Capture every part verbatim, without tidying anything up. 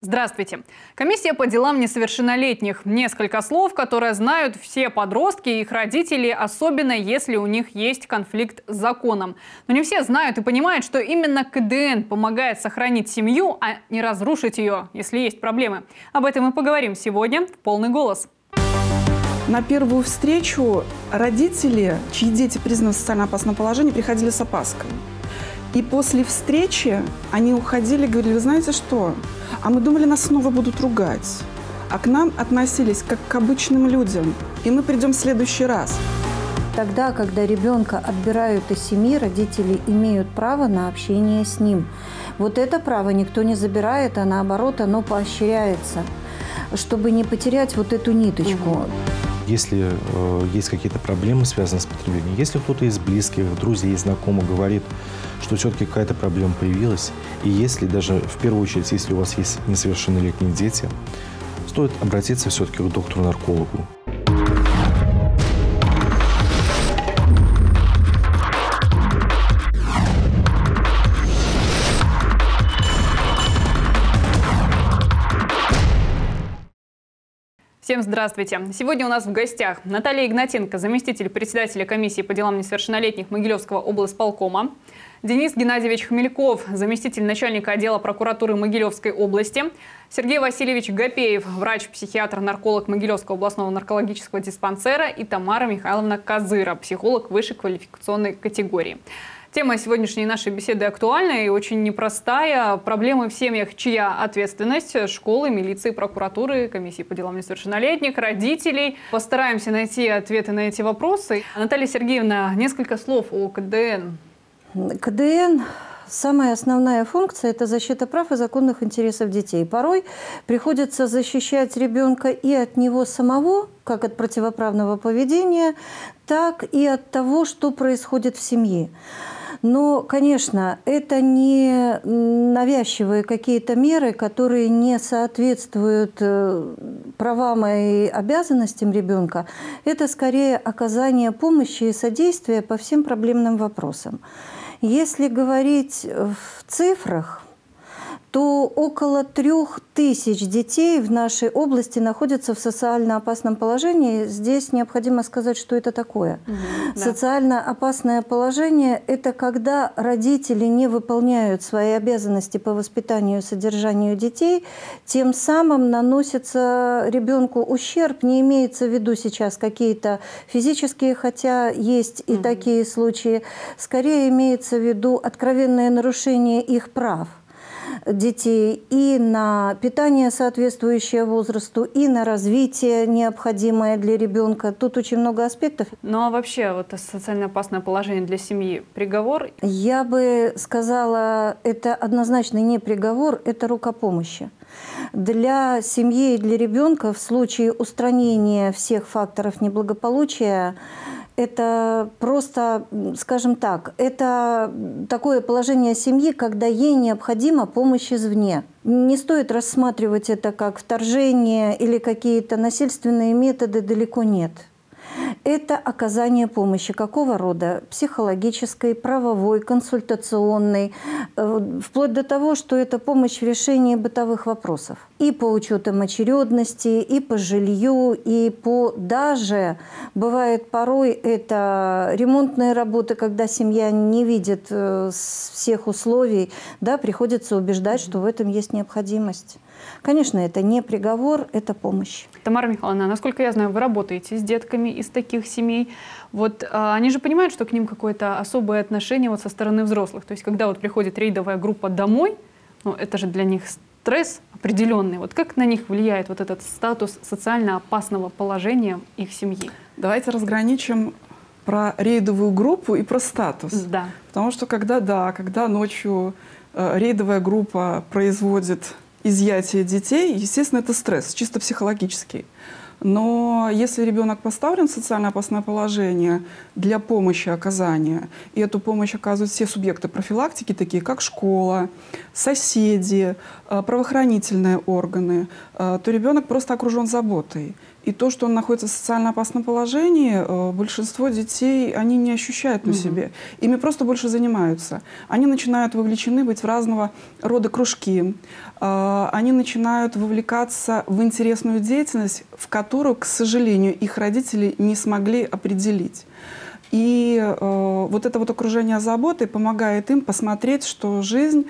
Здравствуйте. Комиссия по делам несовершеннолетних. Несколько слов, которые знают все подростки и их родители, особенно если у них есть конфликт с законом. Но не все знают и понимают, что именно ка дэ эн помогает сохранить семью, а не разрушить ее, если есть проблемы. Об этом мы поговорим сегодня в полный голос. На первую встречу родители, чьи дети признаны в социально опасном положении, приходили с опаской. И после встречи они уходили и говорили: вы знаете что? А мы думали, нас снова будут ругать. А к нам относились как к обычным людям. И мы придем в следующий раз. Тогда, когда ребенка отбирают из семьи, родители имеют право на общение с ним. Вот это право никто не забирает, а наоборот, оно поощряется, чтобы не потерять вот эту ниточку. Если э, есть какие-то проблемы, связанные с потреблением, если кто-то из близких, друзей, знакомых говорит, что все-таки какая-то проблема появилась, и если даже, в первую очередь, если у вас есть несовершеннолетние дети, стоит обратиться все-таки к доктору-наркологу. Всем здравствуйте! Сегодня у нас в гостях Наталья Игнатенко, заместитель председателя комиссии по делам несовершеннолетних Могилевского облсполкома, Денис Геннадьевич Хмельков, заместитель начальника отдела прокуратуры Могилевской области, Сергей Васильевич Гапеев, врач-психиатр, нарколог Могилевского областного наркологического диспансера, и Тамара Михайловна Козыра, психолог высшей квалификационной категории. Тема сегодняшней нашей беседы актуальная и очень непростая. Проблемы в семьях, чья ответственность: школы, милиции, прокуратуры, комиссии по делам несовершеннолетних, родителей. Постараемся найти ответы на эти вопросы. Наталья Сергеевна, несколько слов о ка дэ эн. ка дэ эн – самая основная функция – это защита прав и законных интересов детей. Порой приходится защищать ребенка и от него самого, как от противоправного поведения, так и от того, что происходит в семье. Но, конечно, это не навязчивые какие-то меры, которые не соответствуют правам и обязанностям ребенка. Это скорее оказание помощи и содействия по всем проблемным вопросам. Если говорить в цифрах, то около трех тысяч детей в нашей области находятся в социально опасном положении. Здесь необходимо сказать, что это такое. Угу, да. Социально опасное положение – это когда родители не выполняют свои обязанности по воспитанию и содержанию детей, тем самым наносится ребенку ущерб. Не имеется в виду сейчас какие-то физические, хотя есть и угу. такие случаи. Скорее имеется в виду откровенное нарушение их прав детей и на питание, соответствующее возрасту, и на развитие, необходимое для ребенка. Тут очень много аспектов. Ну а вообще вот социально опасное положение для семьи – приговор? Я бы сказала, это однозначно не приговор, это рука помощи. Для семьи и для ребенка в случае устранения всех факторов неблагополучия это просто, скажем так, это такое положение семьи, когда ей необходима помощь извне. Не стоит рассматривать это как вторжение или какие-то насильственные методы, далеко нет. Это оказание помощи какого рода? Психологической, правовой, консультационной, вплоть до того, что это помощь в решении бытовых вопросов. И по учетам очередности, и по жилью, и по даже, бывает порой, это ремонтные работы, когда семья не видит всех условий, да, приходится убеждать, что в этом есть необходимость. Конечно, это не приговор, это помощь. Тамара Михайловна, насколько я знаю, вы работаете с детками из таких семей. Вот а, они же понимают, что к ним какое-то особое отношение вот со стороны взрослых. То есть, когда вот приходит рейдовая группа домой, ну, это же для них стресс определенный. Вот как на них влияет вот этот статус социально опасного положения их семьи? Давайте разграничим про рейдовую группу и про статус. Да. Потому что когда, да, когда ночью э, рейдовая группа производит изъятие детей, естественно, это стресс, чисто психологический. Но если ребенок поставлен в социально опасное положение для помощи оказания, и эту помощь оказывают все субъекты профилактики, такие как школа, соседи, правоохранительные органы, то ребенок просто окружен заботой. И то, что он находится в социально опасном положении, большинство детей, они не ощущают на себе. Ими просто больше занимаются. Они начинают вовлечены быть в разного рода кружки. Они начинают вовлекаться в интересную деятельность, в которую, к сожалению, их родители не смогли определить. И э, вот это вот окружение заботы помогает им посмотреть, что жизнь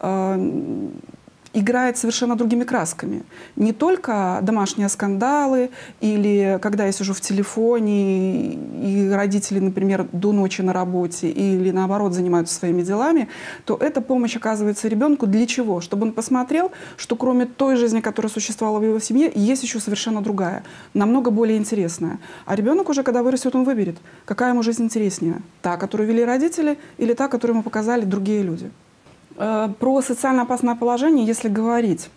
э, играет совершенно другими красками. Не только домашние скандалы, или когда я сижу в телефоне, и родители, например, до ночи на работе, или наоборот занимаются своими делами, то эта помощь оказывается ребенку для чего? Чтобы он посмотрел, что кроме той жизни, которая существовала в его семье, есть еще совершенно другая, намного более интересная. А ребенок уже, когда вырастет, он выберет, какая ему жизнь интереснее. Та, которую вели родители, или та, которую ему показали другие люди. Про социально опасное положение, если говорить,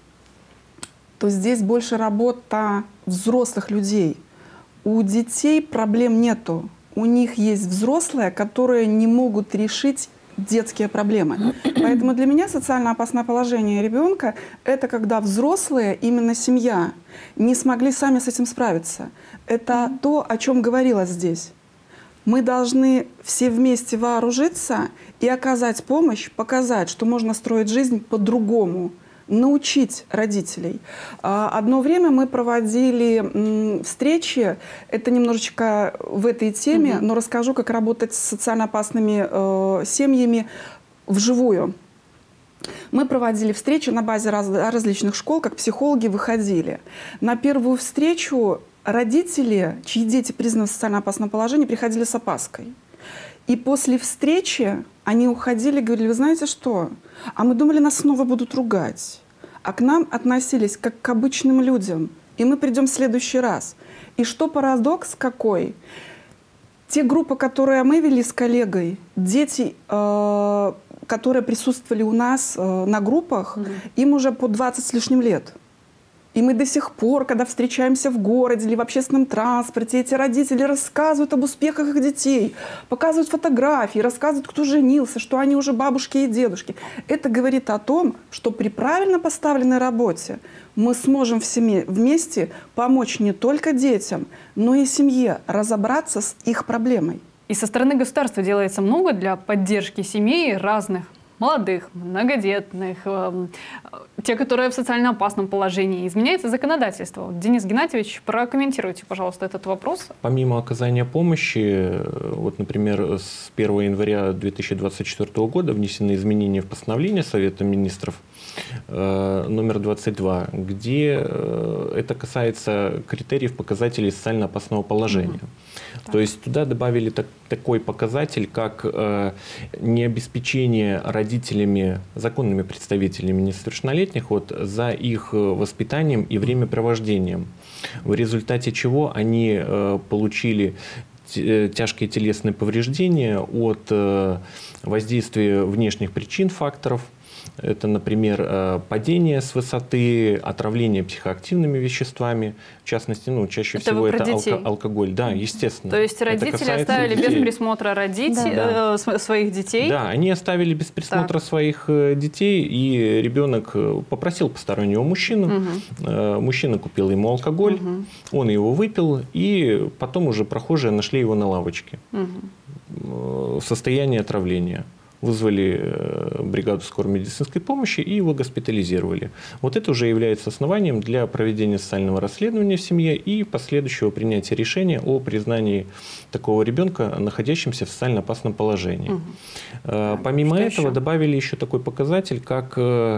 то здесь больше работа взрослых людей. У детей проблем нету. У них есть взрослые, которые не могут решить детские проблемы. Поэтому для меня социально опасное положение ребенка – это когда взрослые, именно семья, не смогли сами с этим справиться. Это то, о чем говорилось здесь. Мы должны все вместе вооружиться и оказать помощь, показать, что можно строить жизнь по-другому, научить родителей. Одно время мы проводили встречи, это немножечко в этой теме, но расскажу, как работать с социально опасными э, семьями вживую. Мы проводили встречи на базе раз, различных школ, как психологи выходили. На первую встречу родители, чьи дети признаны в социально опасном положении, приходили с опаской. И после встречи они уходили и говорили: вы знаете что? А мы думали, нас снова будут ругать. А к нам относились как к обычным людям. И мы придем в следующий раз. И что парадокс какой? Те группы, которые мы вели с коллегой, дети, э, которые присутствовали у нас э, на группах, mm-hmm. им уже по двадцать с лишним лет. И мы до сих пор, когда встречаемся в городе или в общественном транспорте, эти родители рассказывают об успехах их детей, показывают фотографии, рассказывают, кто женился, что они уже бабушки и дедушки. Это говорит о том, что при правильно поставленной работе мы сможем в семье вместе помочь не только детям, но и семье разобраться с их проблемой. И со стороны государства делается много для поддержки семей разных. Молодых, многодетных, э, те, которые в социально опасном положении. Изменяется законодательство. Денис Геннадьевич, прокомментируйте, пожалуйста, этот вопрос. Помимо оказания помощи, вот, например, с первого января две тысячи двадцать четвёртого года внесены изменения в постановление Совета министров э, номер двадцать два, где э, это касается критериев показателей социально опасного положения. Mm-hmm. То есть туда добавили так, такой показатель, как э, необеспечение родителями, законными представителями несовершеннолетних вот, за их воспитанием и времяпровождением, в результате чего они э, получили тяжкие телесные повреждения от э, воздействия внешних причин, факторов. Это, например, падение с высоты, отравление психоактивными веществами, в частности, ну, чаще это всего это алко алкоголь. Да, естественно. То есть родители оставили детей. без присмотра родителей, да. э, своих детей? Да, они оставили без присмотра так. своих детей, и ребенок попросил постороннего мужчину. Угу. Мужчина купил ему алкоголь, угу. он его выпил, и потом уже прохожие нашли его на лавочке угу. в состоянии отравления. Вызвали бригаду скорой медицинской помощи и его госпитализировали. Вот это уже является основанием для проведения социального расследования в семье и последующего принятия решения о признании такого ребенка находящимся в социально опасном положении. Угу. Помимо Что этого еще? добавили еще такой показатель, как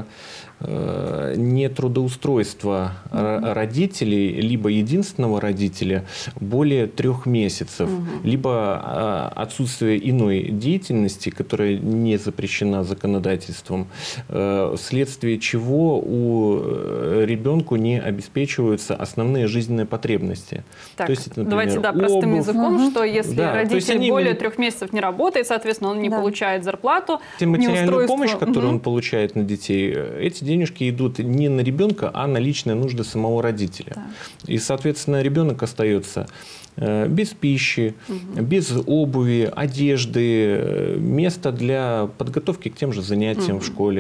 нетрудоустройство угу. родителей, либо единственного родителя более трех месяцев, угу. либо отсутствие иной деятельности, которая не запрещена законодательством, вследствие чего у ребенка не обеспечиваются основные жизненные потребности. Так, то есть, это, например, давайте да, простым обувь. языком, угу. что если да, родитель они... более трех месяцев не работает, соответственно, он не да. получает зарплату, Те материальную помощь, которую угу. он получает на детей, эти денежки идут не на ребенка, а на личные нужды самого родителя. Да. И, соответственно, ребенок остается без пищи, угу. без обуви, одежды, места для подготовки к тем же занятиям угу. в школе.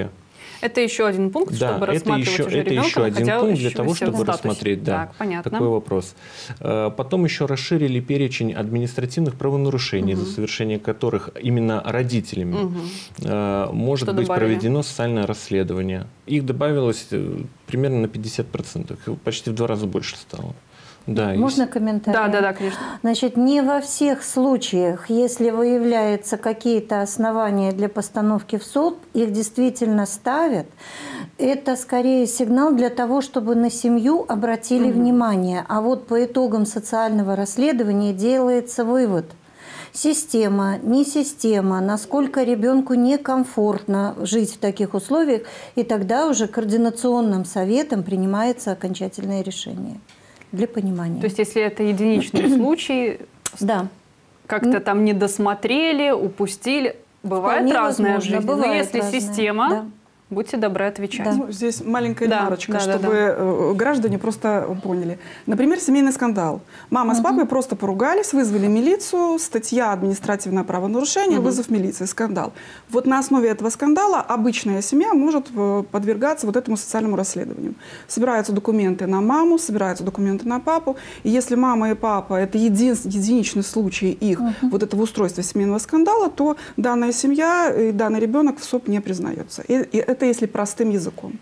Это еще один пункт, да, чтобы рассматривать еще, уже это ребенка, еще один пункт для того, чтобы в рассмотреть да, так, понятно. такой вопрос. Потом еще расширили перечень административных правонарушений, угу. за совершение которых именно родителями угу. может Что быть добавили? проведено социальное расследование. Их добавилось примерно на пятьдесят процентов, почти в два раза больше стало. Да, Можно есть. комментарий? Да, да, да, конечно. Значит, не во всех случаях, если выявляются какие-то основания для постановки в суд, их действительно ставят. Это скорее сигнал для того, чтобы на семью обратили угу. внимание. А вот по итогам социального расследования делается вывод. Система, не система, насколько ребенку некомфортно жить в таких условиях, и тогда уже координационным советом принимается окончательное решение. Для понимания. То есть, если это единичный случай, да. как-то там не досмотрели, упустили, бывает Вполне разное в жизни. Бывает Но если разное. система, да. будьте добры отвечать. Да. Ну, здесь маленькая да, ремарочка, да, чтобы да, да. граждане просто поняли. Например, семейный скандал. Мама угу. с папой просто поругались, вызвали милицию, статья «Административное правонарушение», угу. вызов милиции, скандал. Вот на основе этого скандала обычная семья может подвергаться вот этому социальному расследованию. Собираются документы на маму, собираются документы на папу. И если мама и папа – это един, единичный случай их угу. вот этого устройства семейного скандала, то данная семья и данный ребенок в суд не признается. И, и это если простым языком.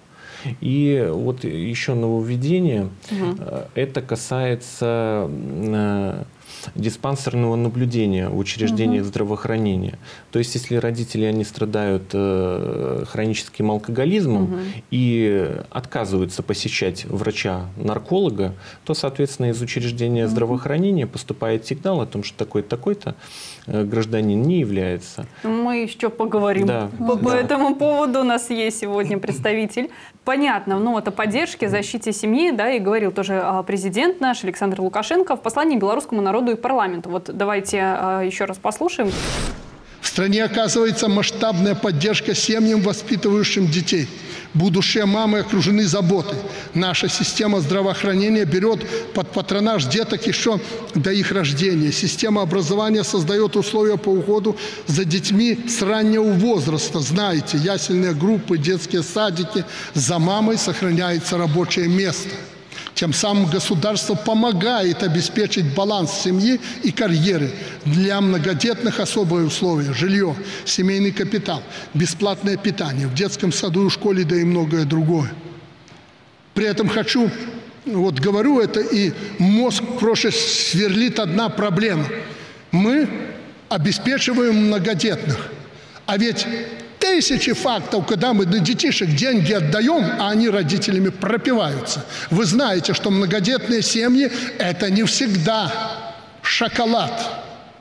И вот еще нововведение, угу. это касается диспансерного наблюдения в учреждениях угу. здравоохранения. То есть, если родители они страдают э, хроническим алкоголизмом угу. и отказываются посещать врача-нарколога, то, соответственно, из учреждения угу. здравоохранения поступает сигнал о том, что такой-то, такой-то э, гражданин не является. Мы еще поговорим да. по, да. по этому поводу. У нас есть сегодня представитель. Понятно, ну вот о поддержке, защите семьи, да, и говорил тоже президент наш Александр Лукашенко в послании белорусскому народу и парламенту. Вот давайте а, еще раз послушаем. В стране оказывается масштабная поддержка семьям, воспитывающим детей. Будущие мамы окружены заботой. Наша система здравоохранения берет под патронаж деток еще до их рождения. Система образования создает условия по уходу за детьми с раннего возраста. Знаете, ясельные группы, детские садики. За мамой сохраняется рабочее место. Тем самым государство помогает обеспечить баланс семьи и карьеры. Для многодетных особые условия: жилье, семейный капитал, бесплатное питание в детском саду и школе, да и многое другое. При этом хочу, вот говорю это, и мозг проще сверлит одна проблема. Мы обеспечиваем многодетных, а ведь тысячи фактов, когда мы на детишек деньги отдаем, а они родителями пропиваются. Вы знаете, что многодетные семьи – это не всегда шоколад.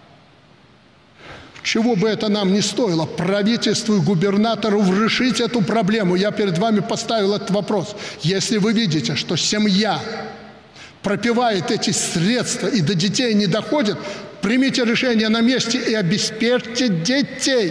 Чего бы это нам ни стоило, правительству и губернатору решить эту проблему. Я перед вами поставил этот вопрос. Если вы видите, что семья пропивает эти средства и до детей не доходит, примите решение на месте и обеспечьте детей.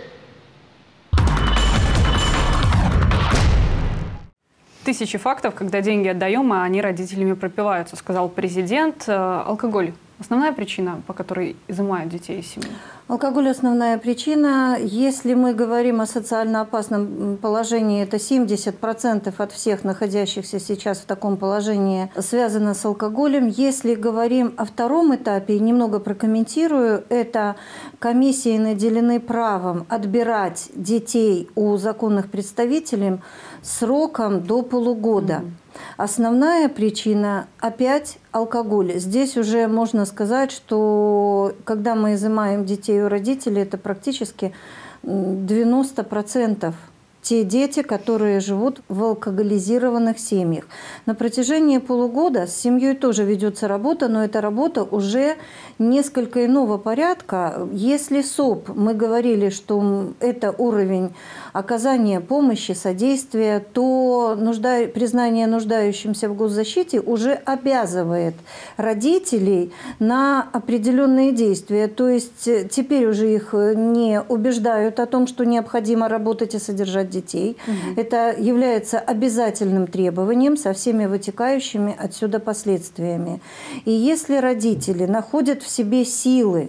Тысячи фактов, когда деньги отдаем, а они родителями пропиваются, сказал президент. Алкоголь – основная причина, по которой изымают детей из семьи? Алкоголь – основная причина. Если мы говорим о социально опасном положении, это семьдесят процентов от всех находящихся сейчас в таком положении связано с алкоголем. Если говорим о втором этапе, немного прокомментирую, это комиссии наделены правом отбирать детей у законных представителей сроком до полугода. Mm-hmm. Основная причина опять алкоголь. Здесь уже можно сказать, что когда мы изымаем детей у родителей, это практически девяносто процентов те дети, которые живут в алкоголизированных семьях. На протяжении полугода с семьей тоже ведется работа, но эта работа уже несколько иного порядка. Если СОП, мы говорили, что это уровень оказания помощи, содействия, то нужда... признание нуждающимся в госзащите уже обязывает родителей на определенные действия. То есть теперь уже их не убеждают о том, что необходимо работать и содержать детей. Угу. Это является обязательным требованием со всеми вытекающими отсюда последствиями. И если родители находят в себе силы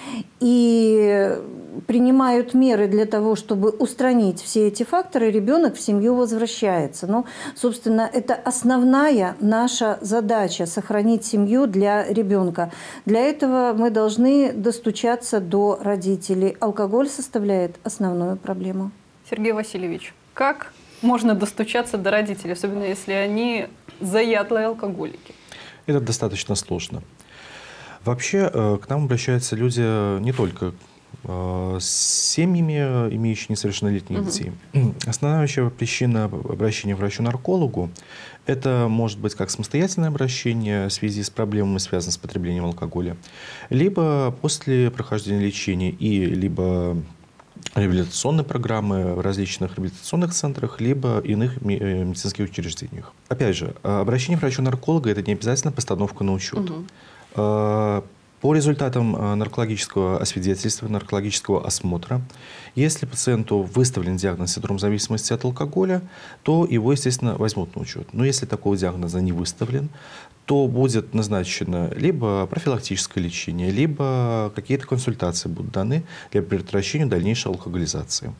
и принимают меры для того, чтобы устранить все эти факторы, ребенок в семью возвращается. Ну, собственно, это основная наша задача – сохранить семью для ребенка. Для этого мы должны достучаться до родителей. Алкоголь составляет основную проблему. Сергей Васильевич, как можно достучаться до родителей, особенно если они заядлые алкоголики? Это достаточно сложно. Вообще к нам обращаются люди не только с семьями, имеющими несовершеннолетних угу. детей. Основная причина обращения к врачу-наркологу – это может быть как самостоятельное обращение в связи с проблемами, связанными с потреблением алкоголя, либо после прохождения лечения и либо реабилитационной программы в различных реабилитационных центрах, либо иных медицинских учреждениях. Опять же, обращение к врачу-нарколога – это не обязательно постановка на учет. Угу. По результатам наркологического освидетельства, наркологического осмотра, если пациенту выставлен диагноз синдром зависимости от алкоголя, то его, естественно, возьмут на учет. Но если такого диагноза не выставлен, то будет назначено либо профилактическое лечение, либо какие-то консультации будут даны для предотвращения дальнейшей алкоголизации.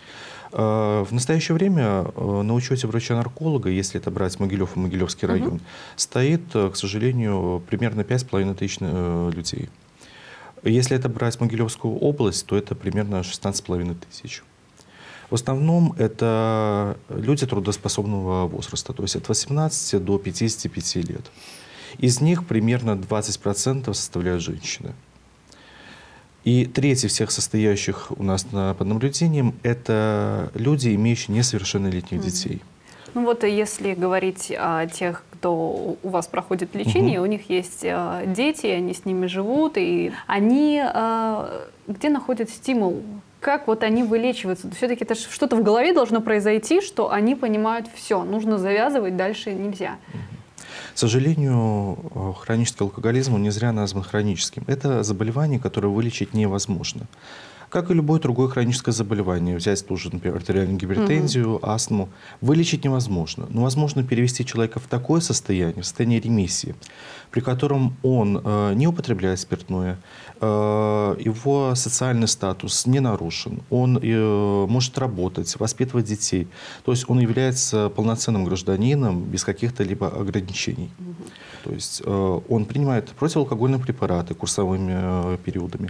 В настоящее время на учете врача-нарколога, если это брать Могилев и Могилевский район, угу. стоит, к сожалению, примерно пять с половиной тысяч людей. Если это брать Могилевскую область, то это примерно шестнадцать с половиной тысяч. В основном это люди трудоспособного возраста, то есть от восемнадцати до пятидесяти пяти лет. Из них примерно двадцать процентов составляют женщины. И третий всех состоящих у нас на, под наблюдением – это люди, имеющие несовершеннолетних mm-hmm. детей. Ну вот если говорить о тех, кто у вас проходит лечение, mm-hmm. у них есть э, дети, они с ними живут, и они э, где находят стимул? Как вот они вылечиваются? Все-таки это что-то в голове должно произойти, что они понимают, все, нужно завязывать, дальше нельзя. Mm-hmm. К сожалению, хронический алкоголизм не зря назван хроническим. Это заболевание, которое вылечить невозможно. Как и любое другое хроническое заболевание, взять ту же, например, артериальную гипертензию, угу. астму, вылечить невозможно. Но возможно перевести человека в такое состояние, в состояние ремиссии, при котором он э, не употребляет спиртное, э, его социальный статус не нарушен, он э, может работать, воспитывать детей. То есть он является полноценным гражданином без каких-то либо ограничений. Угу. То есть э, он принимает противоалкогольные препараты курсовыми э, периодами.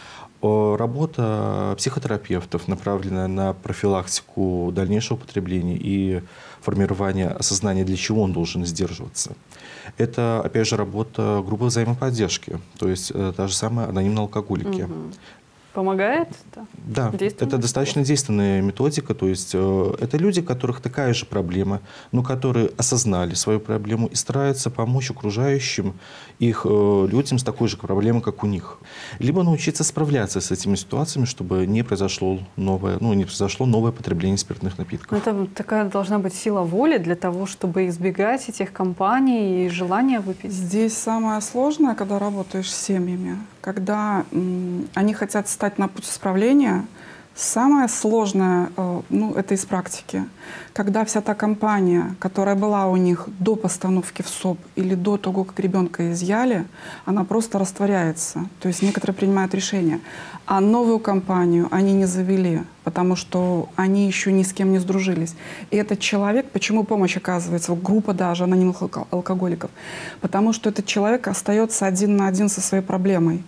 Работа психотерапевтов, направленная на профилактику дальнейшего употребления и формирование осознания, для чего он должен сдерживаться. Это, опять же, работа группы взаимоподдержки, то есть та же самая анонимные алкоголики. Угу. Помогает? Да, это достаточно действенная методика. То есть э, это люди, у которых такая же проблема, но которые осознали свою проблему и стараются помочь окружающим их э, людям с такой же проблемой, как у них. Либо научиться справляться с этими ситуациями, чтобы не произошло новое, ну, не произошло новое потребление спиртных напитков. Это такая должна быть сила воли для того, чтобы избегать этих компаний и желания выпить. Здесь самое сложное, когда работаешь с семьями, когда м, они хотят стать на путь исправления. Самое сложное, ну, это из практики, когда вся та компания, которая была у них до постановки в СОП или до того, как ребенка изъяли, она просто растворяется. То есть некоторые принимают решения. А новую компанию они не завели, потому что они еще ни с кем не сдружились. И этот человек, почему помощь оказывается, группа даже анонимных алкоголиков, потому что этот человек остается один на один со своей проблемой.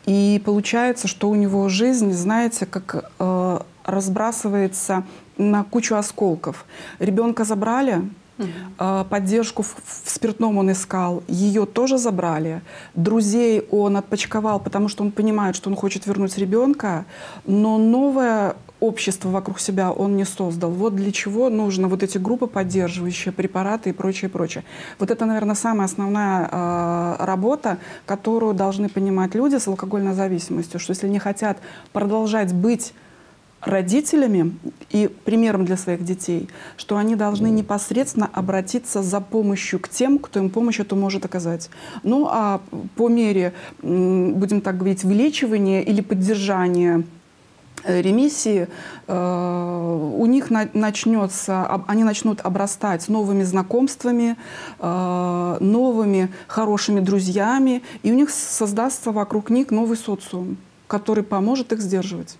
И получается, что у него жизнь, знаете, как э, разбрасывается на кучу осколков. Ребенка забрали, Uh-huh. поддержку в, в спиртном он искал, ее тоже забрали. Друзей он отпочковал, потому что он понимает, что он хочет вернуть ребенка, но новое общество вокруг себя он не создал. Вот для чего нужны вот эти группы поддерживающие, препараты и прочее, прочее. Вот это, наверное, самая основная э, работа, которую должны понимать люди с алкогольной зависимостью, что если они хотят продолжать быть родителями и примером для своих детей, что они должны непосредственно обратиться за помощью к тем, кто им помощь эту может оказать. Ну а по мере, будем так говорить, вылечивания или поддержания ремиссии, э, у них на, начнется, они начнут обрастать новыми знакомствами, э, новыми хорошими друзьями, и у них создастся вокруг них новый социум. который поможет их сдерживать.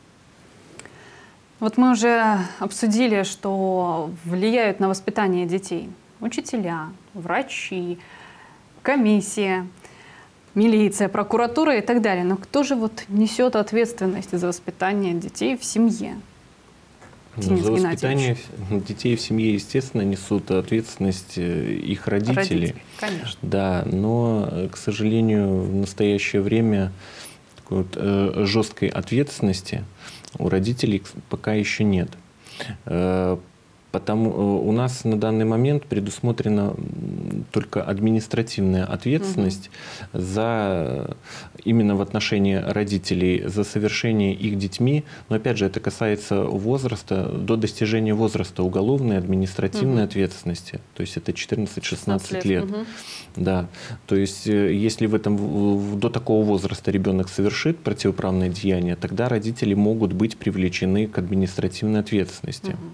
Вот мы уже обсудили, что влияют на воспитание детей учителя, врачи, комиссия, милиция, прокуратура и так далее. Но кто же вот несет ответственность за воспитание детей в семье? Ну, за воспитание детей в семье, естественно, несут ответственность их родители. Родители, конечно. Да, но, к сожалению, в настоящее время такой вот, э, жесткой ответственности у родителей пока еще нет. Э, потому у нас на данный момент предусмотрена только административная ответственность угу. за именно в отношении родителей за совершение их детьми, но опять же это касается возраста, до достижения возраста уголовной административной угу. ответственности, то есть это четырнадцать-шестнадцать лет. Угу. Да. То есть если в этом, до такого возраста ребенок совершит противоправное деяние, тогда родители могут быть привлечены к административной ответственности. Угу.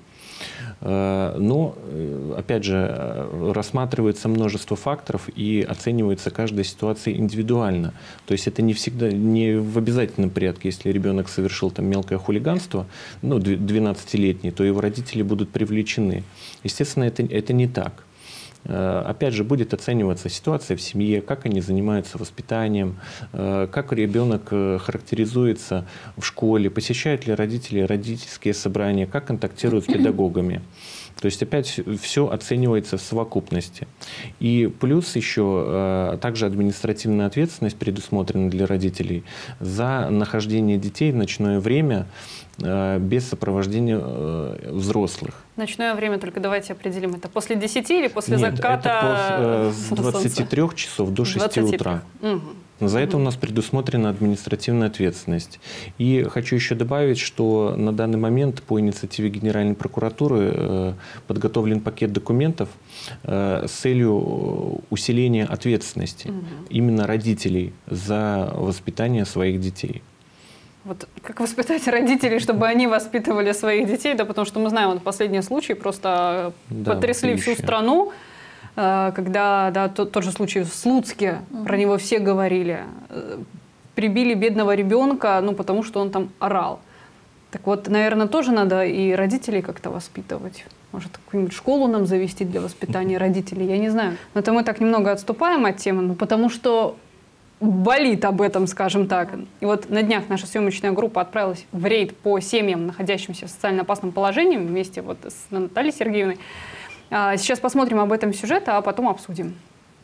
Но, опять же, рассматривается множество факторов и оценивается каждая ситуация индивидуально. То есть это не всегда, не в обязательном порядке. Если ребенок совершил там мелкое хулиганство, ну, двенадцатилетний, то его родители будут привлечены. Естественно, это, это не так. Опять же, будет оцениваться ситуация в семье, как они занимаются воспитанием, как ребенок характеризуется в школе, посещают ли родители родительские собрания, как контактируют с педагогами. То есть опять все оценивается в совокупности. И плюс еще также административная ответственность предусмотрена для родителей за нахождение детей в ночное время без сопровождения взрослых. Ночное время, только давайте определим, это после десяти или после Нет, заката? Это с двадцати трёх часов до шести утра. Угу. За это у нас предусмотрена административная ответственность. И хочу еще добавить, что на данный момент по инициативе Генеральной прокуратуры подготовлен пакет документов с целью усиления ответственности угу. именно родителей за воспитание своих детей. Вот как воспитать родителей, чтобы они воспитывали своих детей, да, потому что мы знаем, вот последние случаи просто да, потрясли всю страну, когда, да, тот, тот же случай в Слуцке, угу. про него все говорили, прибили бедного ребенка, ну, потому что он там орал. Так вот, наверное, тоже надо и родителей как-то воспитывать. Может, какую-нибудь школу нам завести для воспитания родителей, я не знаю. Но это мы так немного отступаем от темы, ну, потому что болит об этом, скажем так. И вот на днях наша съемочная группа отправилась в рейд по семьям, находящимся в социально опасном положении, вместе вот с Натальей Сергеевной. Сейчас посмотрим об этом сюжет, а потом обсудим.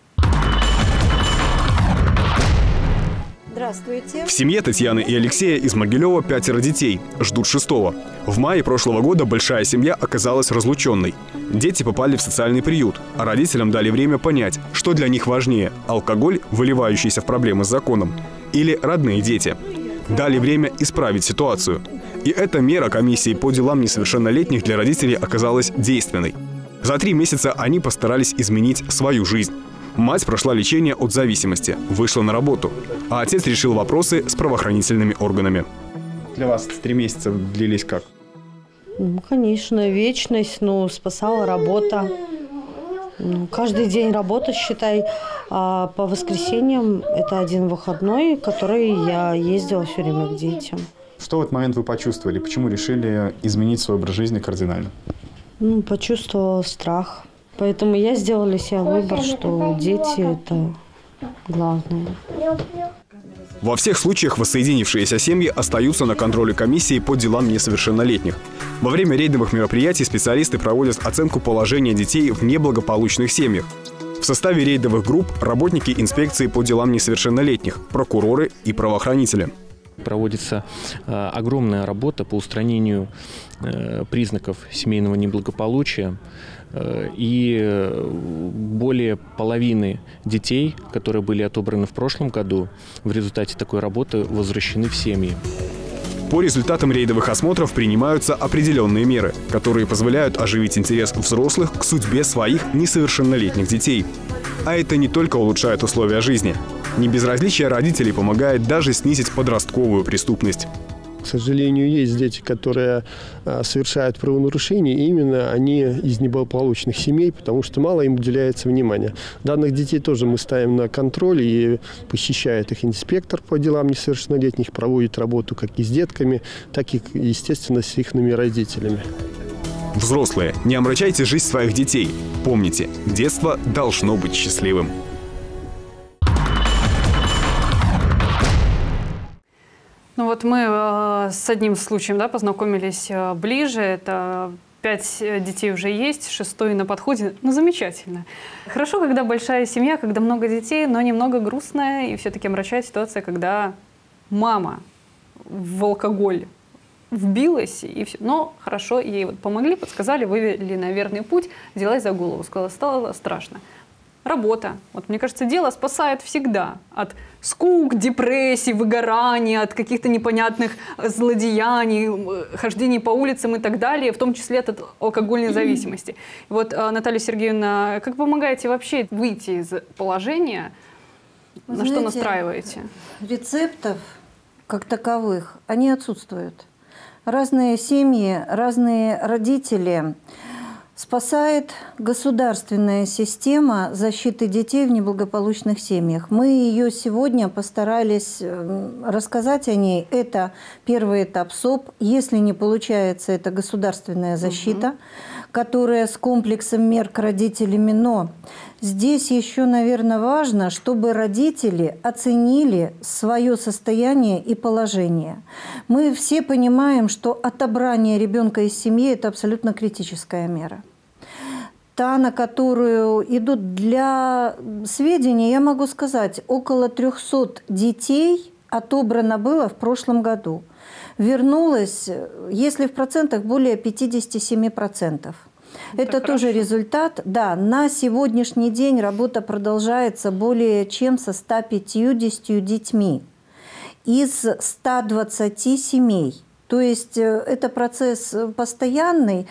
Здравствуйте. В семье Татьяны и Алексея из Могилева пятеро детей. Ждут шестого. В мае прошлого года большая семья оказалась разлученной. Дети попали в социальный приют, а родителям дали время понять, что для них важнее – алкоголь, выливающийся в проблемы с законом, или родные дети. Дали время исправить ситуацию. И эта мера комиссии по делам несовершеннолетних для родителей оказалась действенной. За три месяца они постарались изменить свою жизнь. Мать прошла лечение от зависимости, вышла на работу, а отец решил вопросы с правоохранительными органами. Для вас три месяца длились как? Ну, конечно, вечность, ну, спасала работа. Ну, каждый день работа, считай. А по воскресеньям это один выходной, который я ездила все время к детям. Что в этот момент вы почувствовали? Почему решили изменить свой образ жизни кардинально? Ну, почувствовала страх. Поэтому я сделала для себя выбор, что дети – это главное. Во всех случаях воссоединившиеся семьи остаются на контроле комиссии по делам несовершеннолетних. Во время рейдовых мероприятий специалисты проводят оценку положения детей в неблагополучных семьях. В составе рейдовых групп работники инспекции по делам несовершеннолетних, прокуроры и правоохранители. Проводится э, огромная работа по устранению э, признаков семейного неблагополучия. Э, и более половины детей, которые были отобраны в прошлом году, в результате такой работы возвращены в семьи. По результатам рейдовых осмотров принимаются определенные меры, которые позволяют оживить интерес взрослых к судьбе своих несовершеннолетних детей. А это не только улучшает условия жизни. Небезразличие родителей помогает даже снизить подростковую преступность. К сожалению, есть дети, которые совершают правонарушения, и именно они из неблагополучных семей, потому что мало им уделяется внимания. Данных детей тоже мы ставим на контроль, и посещает их инспектор по делам несовершеннолетних, проводит работу как и с детками, так и, естественно, с их родителями. Взрослые, не омрачайте жизнь своих детей. Помните, детство должно быть счастливым. Ну вот мы э, с одним случаем, да, познакомились э, ближе. Это пять детей уже есть, шестой на подходе. Ну, замечательно. Хорошо, когда большая семья, когда много детей, но немного грустная и все-таки омрачает ситуация, когда мама в алкоголь вбилась, и все. Но хорошо, ей вот помогли, подсказали, вывели на верный путь, взялась за голову, сказала, стало страшно. Работа. Вот, мне кажется, дело спасает всегда от скук, депрессий, выгорания, от каких-то непонятных злодеяний, хождений по улицам и так далее, в том числе от алкогольной зависимости. Вот, Наталья Сергеевна, как помогаете вообще выйти из положения? Вы на знаете, что настраиваете? Рецептов как таковых, они отсутствуют. Разные семьи, разные родители. Спасает государственная система защиты детей в неблагополучных семьях. Мы ее сегодня постарались рассказать о ней. Это первый этап СОП. Если не получается, это государственная защита, угу. которая с комплексом мер к родителям. Но здесь еще, наверное, важно, чтобы родители оценили свое состояние и положение. Мы все понимаем, что отобрание ребенка из семьи – это абсолютно критическая мера. Та, на которую идут для сведения, я могу сказать, около трёхсот детей отобрано было в прошлом году. Вернулось, если в процентах, более пятидесяти семи процентов. Это, Это тоже результат. Да, на сегодняшний день работа продолжается более чем со ста пятьюдесятью детьми из ста двадцати семей. То есть это процесс постоянный,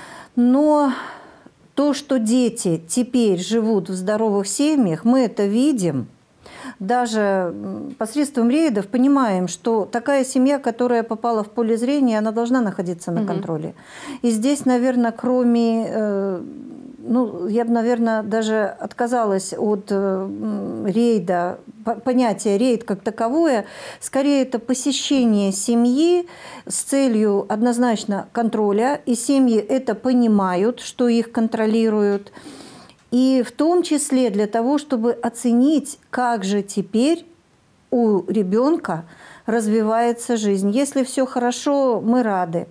но то, что дети теперь живут в здоровых семьях, мы это видим. Даже посредством рейдов понимаем, что такая семья, которая попала в поле зрения, она должна находиться на контроле. И здесь, наверное, кроме, э, ну, я бы, наверное, даже отказалась от э, рейда, понятия рейд как таковое, скорее это посещение семьи с целью однозначно контроля, и семьи это понимают, что их контролируют. И в том числе для того, чтобы оценить, как же теперь у ребенка развивается жизнь. Если все хорошо, мы рады.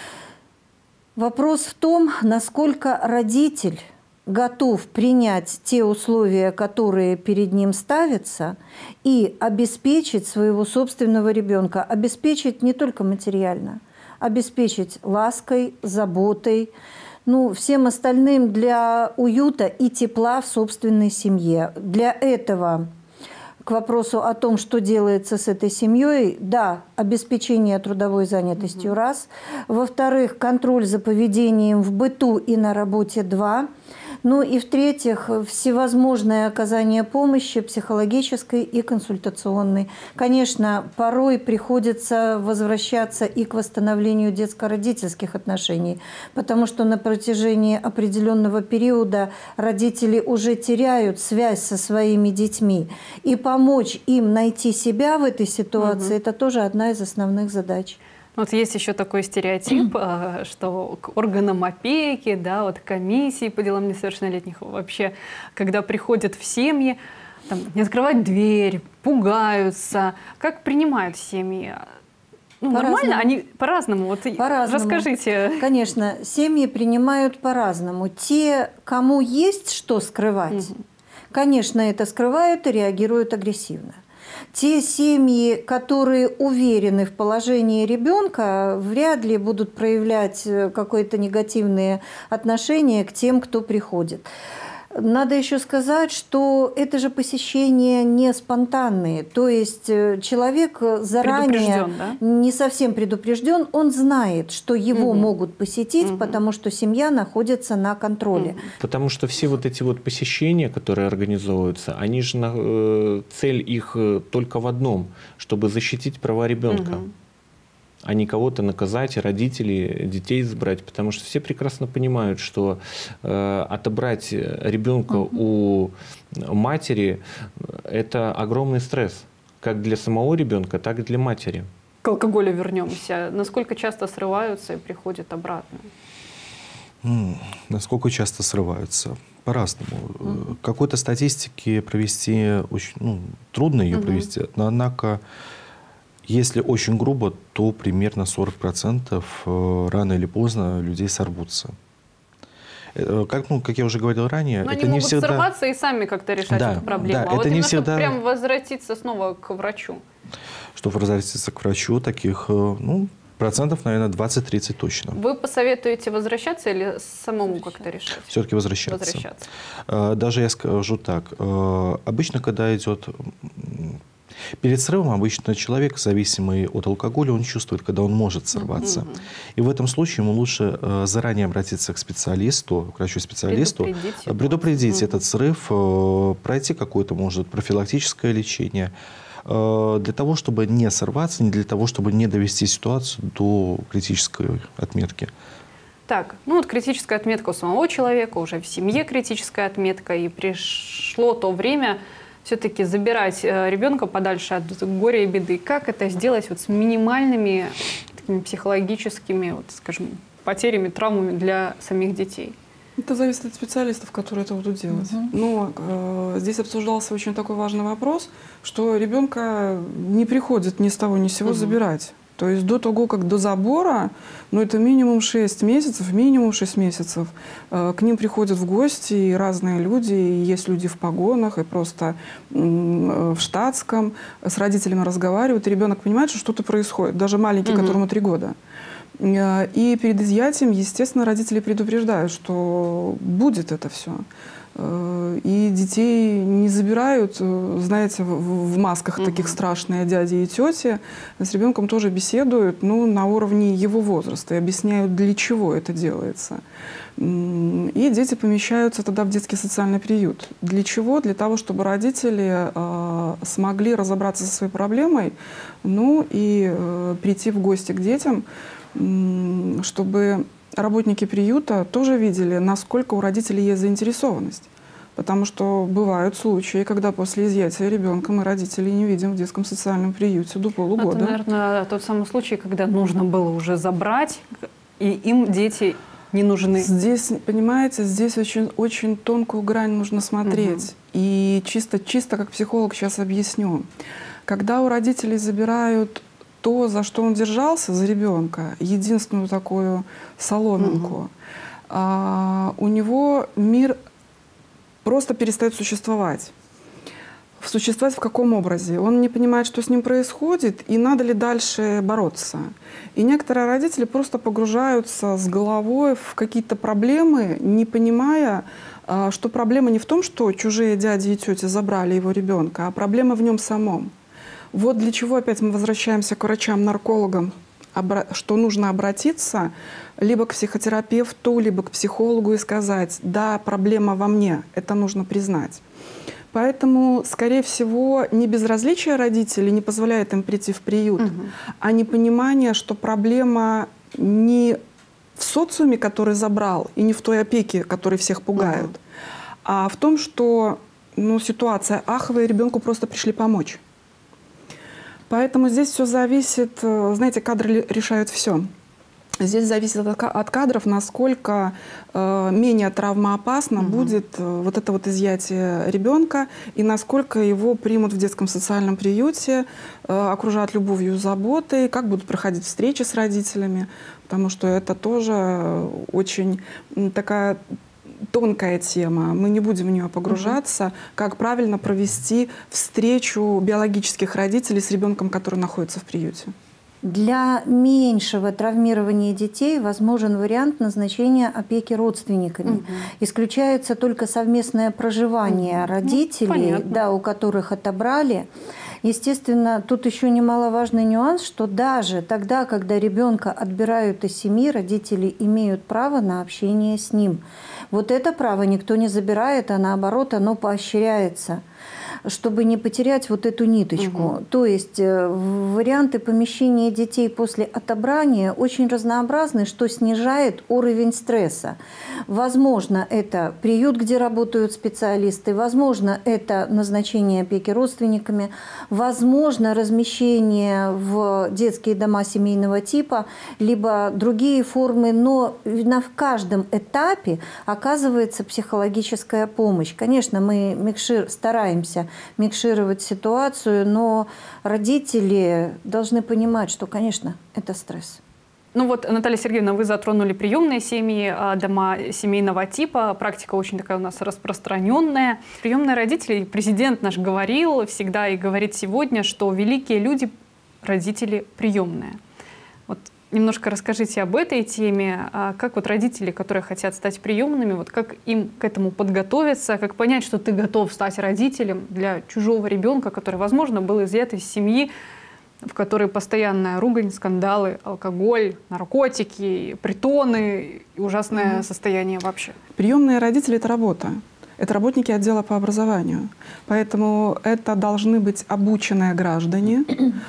Вопрос в том, насколько родитель готов принять те условия, которые перед ним ставятся, и обеспечить своего собственного ребенка. Обеспечить не только материально, обеспечить лаской, заботой, ну, всем остальным для уюта и тепла в собственной семье. Для этого, к вопросу о том, что делается с этой семьей, да, обеспечение трудовой занятостью угу. раз. Во-вторых, контроль за поведением в быту и на работе два. Ну и в-третьих, всевозможное оказание помощи психологической и консультационной. Конечно, порой приходится возвращаться и к восстановлению детско-родительских отношений, потому что на протяжении определенного периода родители уже теряют связь со своими детьми. И помочь им найти себя в этой ситуации угу. – это тоже одна из основных задач. Вот есть еще такой стереотип, что к органам опеки, да, вот комиссии по делам несовершеннолетних вообще, когда приходят в семьи, там, не открывать дверь, пугаются. Как принимают семьи? Ну, нормально? Они по-разному. Вот по-разному. Расскажите. Конечно, семьи принимают по-разному. Те, кому есть что скрывать, угу. конечно, это скрывают и реагируют агрессивно. Те семьи, которые уверены в положении ребенка, вряд ли будут проявлять какое-то негативное отношение к тем, кто приходит. Надо еще сказать, что это же посещения не спонтанные. То есть человек заранее да? не совсем предупрежден, он знает, что его угу. могут посетить, угу. потому что семья находится на контроле. Угу. Потому что все вот эти вот посещения, которые организовываются, они же на, цель их только в одном, чтобы защитить права ребенка. Угу. а не кого-то наказать, родителей, детей забрать, потому что все прекрасно понимают, что э, отобрать ребенка угу. у матери – это огромный стресс, как для самого ребенка, так и для матери. К алкоголю вернемся. Насколько часто срываются и приходят обратно? М-м, насколько часто срываются? По-разному. Угу. Какой-то статистики провести очень ну, трудно ее угу. провести, но однако если очень грубо, то примерно сорок процентов рано или поздно людей сорвутся. Как, ну, как я уже говорил ранее, но это они не могут всегда... сорваться и сами как-то решать да, эту проблему. Да, а это вот не именно, всегда... прям возвратиться снова к врачу. Чтобы возвратиться к врачу, таких, ну, процентов, наверное, двадцать-тридцать точно. Вы посоветуете возвращаться или самому как-то решать? Все-таки возвращаться. возвращаться. Даже я скажу так. Обычно, когда идет... Перед срывом обычно человек, зависимый от алкоголя, он чувствует, когда он может сорваться. Mm-hmm. И в этом случае ему лучше э, заранее обратиться к специалисту, к врачу-специалисту, предупредить, предупредить mm-hmm. этот срыв, э, пройти какое-то, может, профилактическое лечение, э, для того, чтобы не сорваться, не для того, чтобы не довести ситуацию до критической отметки. Так, ну вот критическая отметка у самого человека, уже в семье критическая отметка, и пришло то время все-таки забирать ребенка подальше от горя и беды. Как это сделать вот с минимальными такими психологическими, вот, скажем, потерями, травмами для самих детей? Это зависит от специалистов, которые это будут делать. Uh-huh. Но э, здесь обсуждался очень такой важный вопрос, что ребенка не приходит ни с того ни с сего uh-huh. забирать. То есть до того, как до забора, ну это минимум шесть месяцев, минимум шесть месяцев, э, к ним приходят в гости и разные люди, и есть люди в погонах, и просто э, в штатском, с родителями разговаривают, и ребенок понимает, что что-то происходит, даже маленький, uh-huh. которому три года. Э, и перед изъятием, естественно, родители предупреждают, что будет это все. И детей не забирают, знаете, в масках угу. таких страшные дяди и тети. С ребенком тоже беседуют, ну, на уровне его возраста и объясняют, для чего это делается. И дети помещаются тогда в детский социальный приют. Для чего? Для того, чтобы родители э, смогли разобраться со своей проблемой, ну и э, прийти в гости к детям, э, чтобы работники приюта тоже видели, насколько у родителей есть заинтересованность. Потому что бывают случаи, когда после изъятия ребенка мы родителей не видим в детском социальном приюте до полугода. Это, наверное, тот самый случай, когда нужно было уже забрать, и им дети не нужны. Здесь, понимаете, здесь очень, очень тонкую грань нужно смотреть. Угу. И чисто, чисто как психолог сейчас объясню. Когда у родителей забирают то, за что он держался, за ребенка, единственную такую соломинку, угу. а, у него мир просто перестает существовать. Существовать в каком образе? Он не понимает, что с ним происходит, и надо ли дальше бороться. И некоторые родители просто погружаются с головой в какие-то проблемы, не понимая, что проблема не в том, что чужие дяди и тети забрали его ребенка, а проблема в нем самом. Вот для чего опять мы возвращаемся к врачам-наркологам, что нужно обратиться либо к психотерапевту, либо к психологу и сказать: да, проблема во мне, это нужно признать. Поэтому, скорее всего, не безразличие родителей не позволяет им прийти в приют, угу. а непонимание, что проблема не в социуме, который забрал, и не в той опеке, которая всех пугает, угу. а в том, что ну, ситуация аховая, ребенку просто пришли помочь. Поэтому здесь все зависит, знаете, кадры решают все. Здесь зависит от кадров, насколько э, менее травмоопасно угу. будет э, вот это вот изъятие ребенка, и насколько его примут в детском социальном приюте, э, окружат любовью и заботой, как будут проходить встречи с родителями, потому что это тоже очень такая тонкая тема, мы не будем в нее погружаться, угу. как правильно провести встречу биологических родителей с ребенком, который находится в приюте. Для меньшего травмирования детей возможен вариант назначения опеки родственниками. Угу. Исключается только совместное проживание угу. родителей, ну, да, у которых отобрали. Естественно, тут еще немаловажный нюанс, что даже тогда, когда ребенка отбирают из семьи, родители имеют право на общение с ним. Вот это право никто не забирает, а наоборот, оно поощряется. чтобы не потерять вот эту ниточку. Угу. То есть варианты помещения детей после отобрания очень разнообразны, что снижает уровень стресса. Возможно, это приют, где работают специалисты, возможно, это назначение опеки родственниками, возможно, размещение в детские дома семейного типа, либо другие формы, но на каждом этапе оказывается психологическая помощь. Конечно, мы микшир, стараемся микшировать ситуацию, но родители должны понимать, что, конечно, это стресс. Ну вот, Наталья Сергеевна, вы затронули приемные семьи, дома семейного типа. Практика очень такая у нас распространенная. Приемные родители, президент наш говорил всегда и говорит сегодня, что великие люди – родители приемные. Вот немножко расскажите об этой теме. Как вот родители, которые хотят стать приемными, вот как им к этому подготовиться, как понять, что ты готов стать родителем для чужого ребенка, который, возможно, был изъят из семьи, в которой постоянная ругань, скандалы, алкоголь, наркотики, притоны и ужасное mm-hmm. состояние вообще. Приемные родители – это работа. Это работники отдела по образованию. Поэтому это должны быть обученные граждане,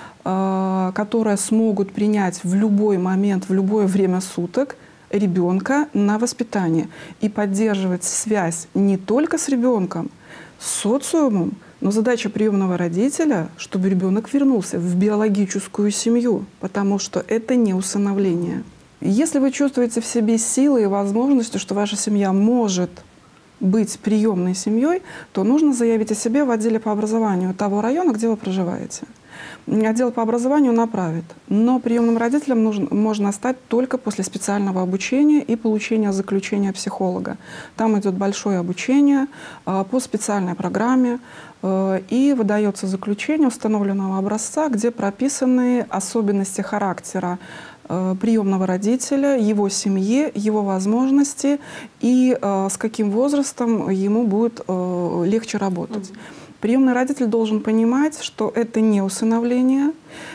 э, которые смогут принять в любой момент, в любое время суток ребенка на воспитание и поддерживать связь не только с ребенком, с социумом. Но задача приемного родителя, чтобы ребенок вернулся в биологическую семью, потому что это не усыновление. Если вы чувствуете в себе силы и возможности, что ваша семья может быть приемной семьей, то нужно заявить о себе в отделе по образованию того района, где вы проживаете. Отдел по образованию направит. Но приемным родителям нужно, можно стать только после специального обучения и получения заключения психолога. Там идет большое обучение э, по специальной программе, э, и выдается заключение установленного образца, где прописаны особенности характера э, приемного родителя, его семьи, его возможности и э, с каким возрастом ему будет э, легче работать. Приемный родитель должен понимать, что это не усыновление,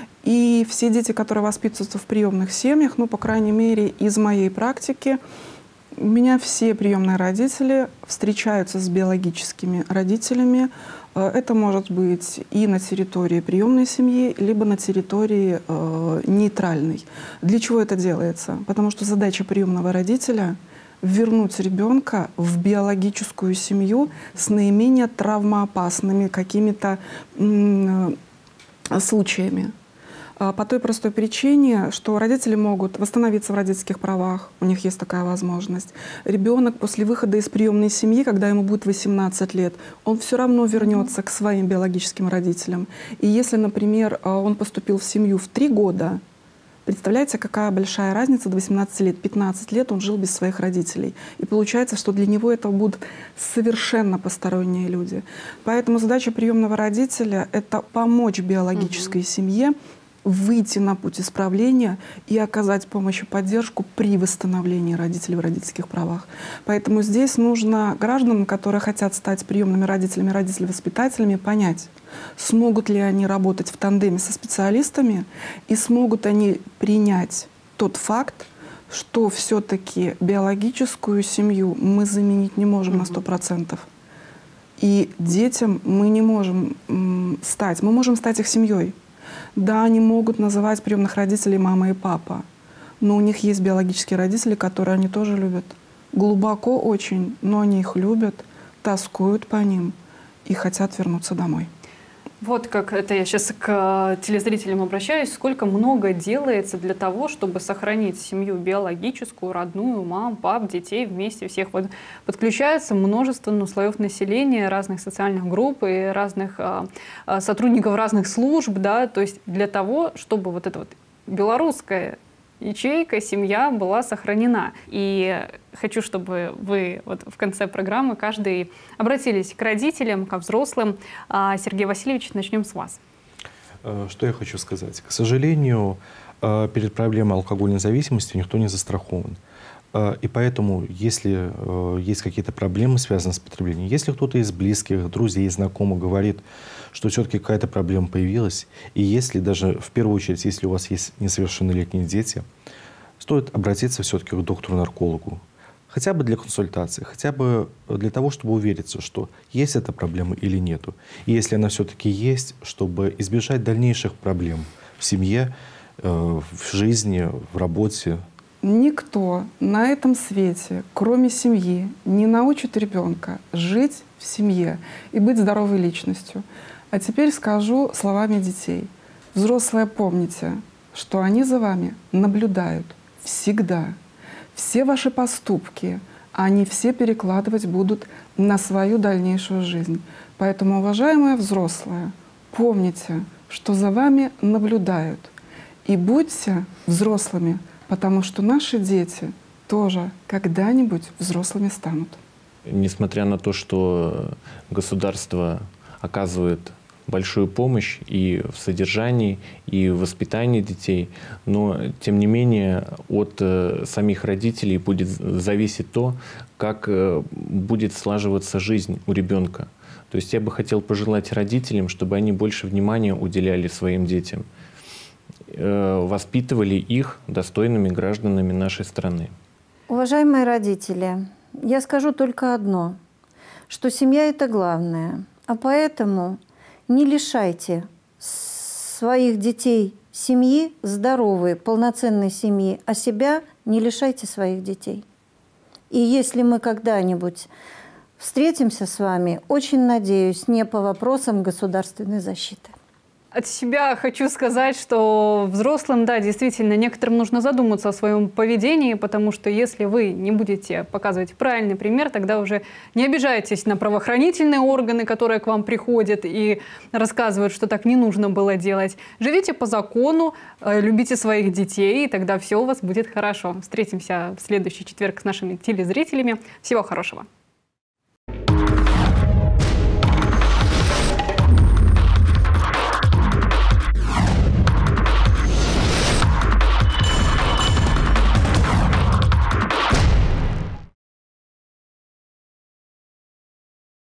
и все дети, которые воспитываются в приемных семьях, ну, по крайней мере, из моей практики, у меня все приемные родители встречаются с биологическими родителями. Это может быть и на территории приемной семьи, либо на территории э, нейтральной. Для чего это делается? Потому что задача приемного родителя — вернуть ребенка в биологическую семью с наименее травмоопасными какими-то случаями. По той простой причине, что родители могут восстановиться в родительских правах, у них есть такая возможность. Ребенок после выхода из приемной семьи, когда ему будет восемнадцать лет, он все равно вернется к своим биологическим родителям. И если, например, он поступил в семью в три года, представляете, какая большая разница до восемнадцати лет? пятнадцать лет он жил без своих родителей. И получается, что для него это будут совершенно посторонние люди. Поэтому задача приемного родителя — это помочь биологической угу. семье выйти на путь исправления и оказать помощь и поддержку при восстановлении родителей в родительских правах. Поэтому здесь нужно гражданам, которые хотят стать приемными родителями, родителями-воспитателями, понять, смогут ли они работать в тандеме со специалистами и смогут они принять тот факт, что все-таки биологическую семью мы заменить не можем mm-hmm. на сто процентов. И детям мы не можем м, стать, мы можем стать их семьей. Да, они могут называть приемных родителей мама и папа, но у них есть биологические родители, которые они тоже любят. Глубоко очень, но они их любят, тоскуют по ним и хотят вернуться домой. Вот как это я сейчас к телезрителям обращаюсь. Сколько много делается для того, чтобы сохранить семью биологическую, родную, мам, пап, детей вместе всех. Вот подключается множество ну, слоев населения, разных социальных групп и разных а, а, сотрудников разных служб, да, то есть для того, чтобы вот эта вот белорусская ячейка, семья была сохранена. И хочу, чтобы вы вот в конце программы каждый обратились к родителям, ко взрослым. Сергей Васильевич, начнем с вас. Что я хочу сказать? К сожалению, перед проблемой алкогольной зависимости никто не застрахован. И поэтому, если есть какие-то проблемы, связанные с потреблением, если кто-то из близких, друзей, знакомых говорит, что все-таки какая-то проблема появилась, и если даже, в первую очередь, если у вас есть несовершеннолетние дети, стоит обратиться все-таки к доктору-наркологу. хотя бы для консультации, хотя бы для того, чтобы увериться, что есть эта проблема или нету. И если она все-таки есть, чтобы избежать дальнейших проблем в семье, в жизни, в работе. Никто на этом свете, кроме семьи, не научит ребенка жить в семье и быть здоровой личностью. А теперь скажу словами детей. Взрослые, помните, что они за вами наблюдают всегда. Все ваши поступки, они все перекладывать будут на свою дальнейшую жизнь. Поэтому, уважаемые взрослые, помните, что за вами наблюдают. И будьте взрослыми, потому что наши дети тоже когда-нибудь взрослыми станут. Несмотря на то, что государство оказывает большую помощь и в содержании, и в воспитании детей, но, тем не менее, от э, самих родителей будет зависеть то, как э, будет слаживаться жизнь у ребенка. То есть я бы хотел пожелать родителям, чтобы они больше внимания уделяли своим детям, э, воспитывали их достойными гражданами нашей страны. Уважаемые родители, я скажу только одно, что семья – это главное, а поэтому не лишайте своих детей семьи, здоровой, полноценной семьи, а себя не лишайте своих детей. И если мы когда-нибудь встретимся с вами, очень надеюсь, не по вопросам государственной защиты. От себя хочу сказать, что взрослым, да, действительно, некоторым нужно задуматься о своем поведении, потому что если вы не будете показывать правильный пример, тогда уже не обижайтесь на правоохранительные органы, которые к вам приходят и рассказывают, что так не нужно было делать. Живите по закону, любите своих детей, и тогда все у вас будет хорошо. Встретимся в следующий четверг с нашими телезрителями. Всего хорошего!